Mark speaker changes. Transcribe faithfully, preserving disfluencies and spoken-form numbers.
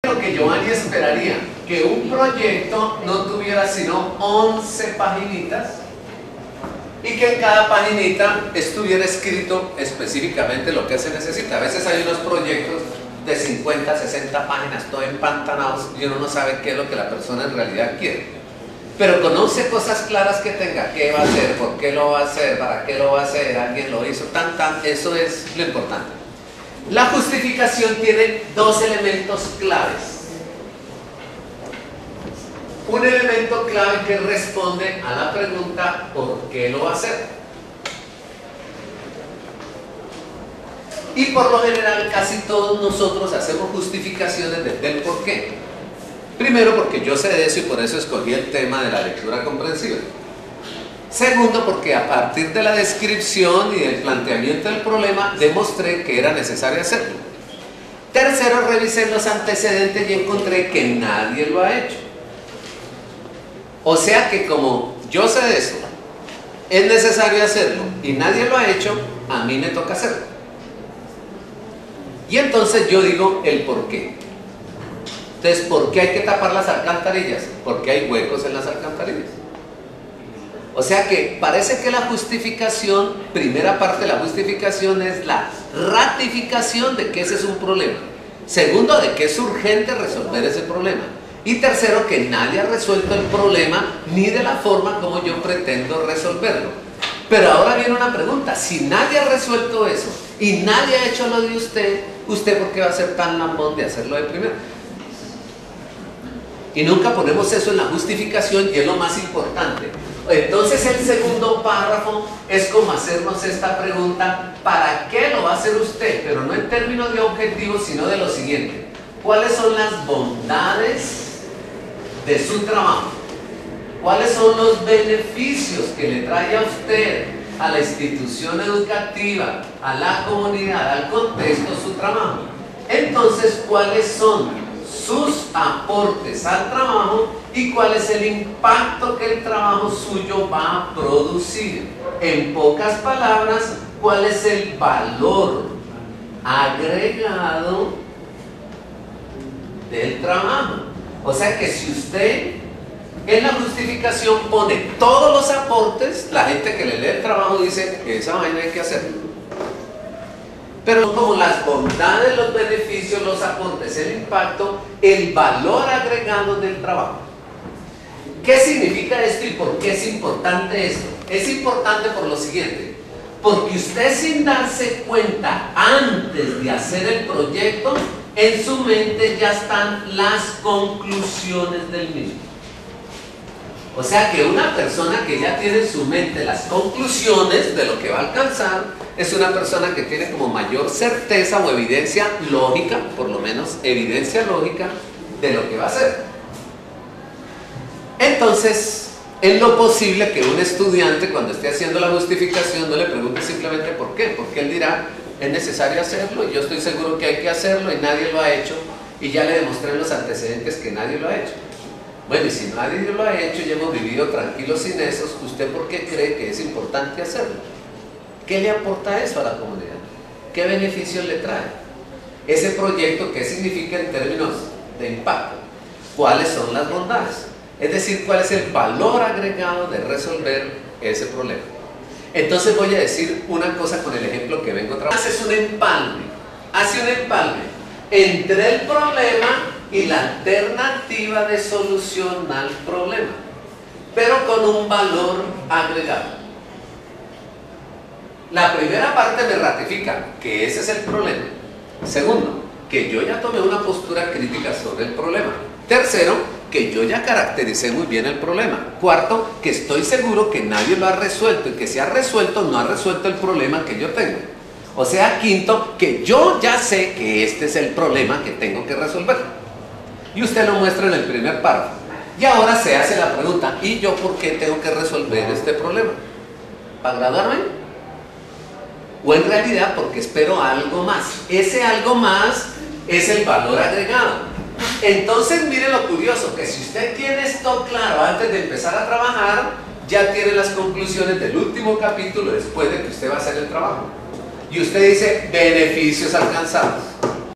Speaker 1: Lo que Giovanni esperaría, que un proyecto no tuviera sino once paginitas y que en cada paginita estuviera escrito específicamente lo que se necesita. A veces hay unos proyectos de cincuenta, sesenta páginas, todo empantanados, y uno no sabe qué es lo que la persona en realidad quiere. Pero conoce cosas claras que tenga, qué va a hacer, por qué lo va a hacer, para qué lo va a hacer, alguien lo hizo, tan, tan, eso es lo importante. La justificación tiene dos elementos claves. Un elemento clave que responde a la pregunta ¿por qué lo va a hacer? Y por lo general casi todos nosotros hacemos justificaciones del, del por qué. Primero porque yo sé de eso y por eso escogí el tema de la lectura comprensiva. Segundo, porque a partir de la descripción y del planteamiento del problema demostré que era necesario hacerlo. Tercero, revisé los antecedentes y encontré que nadie lo ha hecho. O sea que como yo sé de eso, es necesario hacerlo y nadie lo ha hecho, a mí me toca hacerlo. Y entonces yo digo el por qué. Entonces, ¿por qué hay que tapar las alcantarillas? Porque hay huecos en las alcantarillas. O sea que parece que la justificación, primera parte de la justificación es la ratificación de que ese es un problema. Segundo, de que es urgente resolver ese problema. Y tercero, que nadie ha resuelto el problema ni de la forma como yo pretendo resolverlo. Pero ahora viene una pregunta, si nadie ha resuelto eso y nadie ha hecho lo de usted, ¿usted por qué va a ser tan lambón de hacerlo de primero? Y nunca ponemos eso en la justificación y es lo más importante. Entonces el segundo párrafo es como hacernos esta pregunta, ¿para qué lo va a hacer usted? Pero no en términos de objetivos, sino de lo siguiente. ¿Cuáles son las bondades de su trabajo? ¿Cuáles son los beneficios que le trae a usted, a la institución educativa, a la comunidad, al contexto, su trabajo? Entonces, ¿cuáles son sus aportes al trabajo y cuál es el impacto que el trabajo suyo va a producir? En pocas palabras, ¿cuál es el valor agregado del trabajo? O sea que si usted en la justificación pone todos los aportes, la gente que le lee el trabajo dice, esa vaina hay que hacerlo. Pero como las bondades, los beneficios, los aportes, el impacto, el valor agregado del trabajo. ¿Qué significa esto y por qué es importante esto? Es importante por lo siguiente, porque usted sin darse cuenta antes de hacer el proyecto, en su mente ya están las conclusiones del mismo. O sea que una persona que ya tiene en su mente las conclusiones de lo que va a alcanzar, es una persona que tiene como mayor certeza o evidencia lógica, por lo menos evidencia lógica, de lo que va a hacer. Entonces, es lo posible que un estudiante cuando esté haciendo la justificación no le pregunte simplemente por qué, porque él dirá, es necesario hacerlo y yo estoy seguro que hay que hacerlo y nadie lo ha hecho y ya le demostré en los antecedentes que nadie lo ha hecho. Bueno, y si nadie lo ha hecho y hemos vivido tranquilos sin esos, ¿usted por qué cree que es importante hacerlo? ¿Qué le aporta eso a la comunidad? ¿Qué beneficios le trae? Ese proyecto, ¿qué significa en términos de impacto? ¿Cuáles son las bondades? Es decir, ¿cuál es el valor agregado de resolver ese problema? Entonces voy a decir una cosa con el ejemplo que vengo trabajando. Haces un empalme, hace un empalme entre el problema y la alternativa de solución al problema, pero con un valor agregado. La primera parte me ratifica que ese es el problema. Segundo, que yo ya tomé una postura crítica sobre el problema. Tercero, que yo ya caractericé muy bien el problema. Cuarto, que estoy seguro que nadie lo ha resuelto y que si ha resuelto, no ha resuelto el problema que yo tengo. O sea, quinto, que yo ya sé que este es el problema que tengo que resolver. Y usted lo muestra en el primer párrafo. Y ahora se hace la pregunta, ¿y yo por qué tengo que resolver este problema? ¿Para graduarme? O en realidad porque espero algo más. Ese algo más es el valor agregado. Entonces mire lo curioso, que si usted tiene esto claro antes de empezar a trabajar, ya tiene las conclusiones del último capítulo después de que usted va a hacer el trabajo. Y usted dice, beneficios alcanzados.